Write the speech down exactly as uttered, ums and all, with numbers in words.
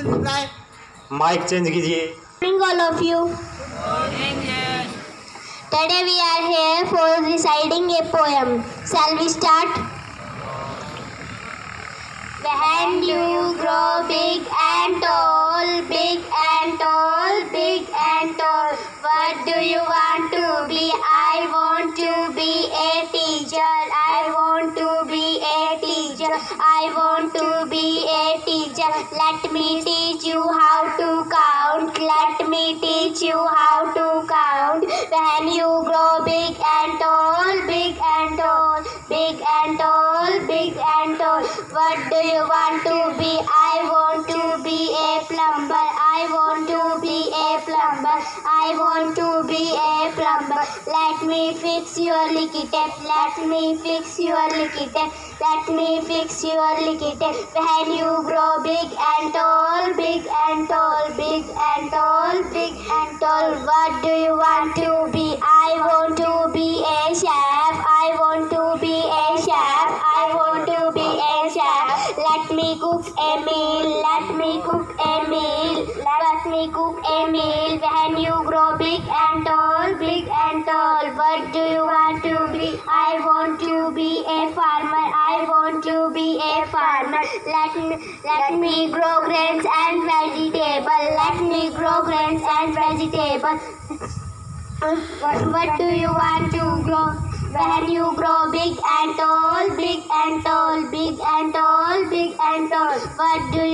Mic change कीजिए। Morning all of you. Today we are here for reciting a poem. Shall we start? When you grow big and tall, big and tall, big and tall, what do you want to be? I want to be a teacher. I want to be a teacher. I want to be a teacher. Let me teach you how to count. Let me teach you how to count. When you grow big and tall, big and tall, big and tall, big and tall, what do you want to be? I want to be a plumber. I want to be a plumber. I want to be a plumber. Let me fix your leaky tap. Let me fix your leaky tap. Let me fix your leaky tap. When you grow big and tall, big and tall, big and tall, big and tall, what do you want to be? I want to be a chef. I want to be a chef. I want to be a chef. Let me cook a meal. Let me cook a meal. Let me cook a meal. When you grow big and tall, big and tall, what do you want to be? I want to be a farmer. I want to be a farmer. Let me, let me grow grains and vegetables. Let me grow grains and vegetables. What, what do you want to grow? When you grow big and tall, big and tall, big and tall, big and tall, what do